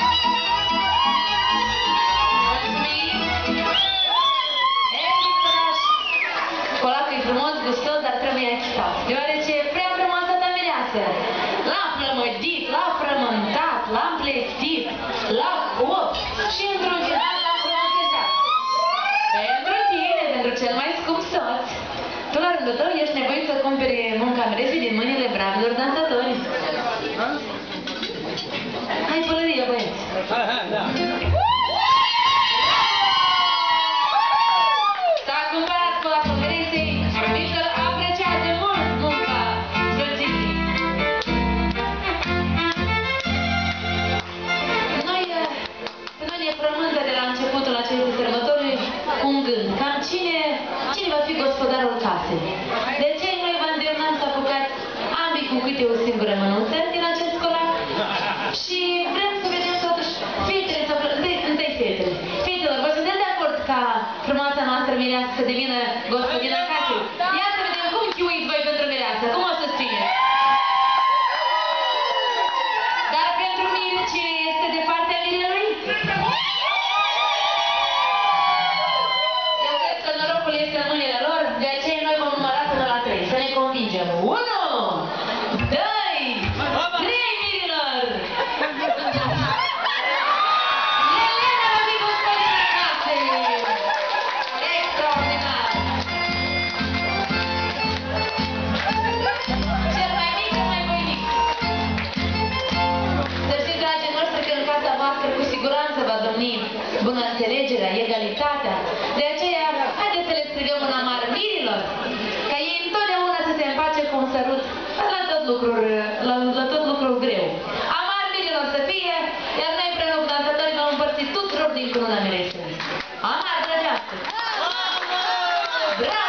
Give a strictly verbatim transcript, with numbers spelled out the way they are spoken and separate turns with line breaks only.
Colacul e frumos, gustos, dar trebuie achitat. Deoarece e prea frumoasă ta mireasă. L-am plămădit, l-am frământat, l-am plestit, l-am copt și într-un final l-am frumusețat. Pentru tine, pentru cel mai scump soț, tu la rândul tău ești nevoit să cumperi munca miresii din mâinile bravilor dansatori. Hai pălărie, băieți! S-a cumpărat colacul miresei, Victor apreciază mult munca soției. Noi, noi ne frământă de la începutul acestei sărbători un gând, cam cine, cine va fi gospodarul casei. De ce noi vă îndemnăm să apucați ambii cu câte o singură mânuță din acest colac și vrem să vedem totuși fetele, să întâi, întâi fetele. Fetelor, vă sunteți de acord ca frumoasa noastră mireasă să devină gospodina casei? Ia să vedem cum chiuiți voi pentru mireasă, cum o susțineți? Dar pentru mine, cine este de partea mirelui? Eu cred că norocul este în mâinile lor, de aceea noi vom număra până la trei, să ne convingem. unu, doi, trei, mirilor! Elena va fi gospodina casei! Extraordinar! Cel mai mic, cel mai voinic! Să știți, dragii noștri, că în casa voastră cu siguranță va domni bună înțelegerea, egalitatea. De aceea, haideți să le strigăm un amar mirilor, ca ei întotdeauna să se împace cu un sărut la tot lucrul, la, la tot lucrul greu. Amar mirilor să fie, iar noi împreună cu dansatorii vom împărți tuturor din cununa miresei. Amar, drăgească! Bravo!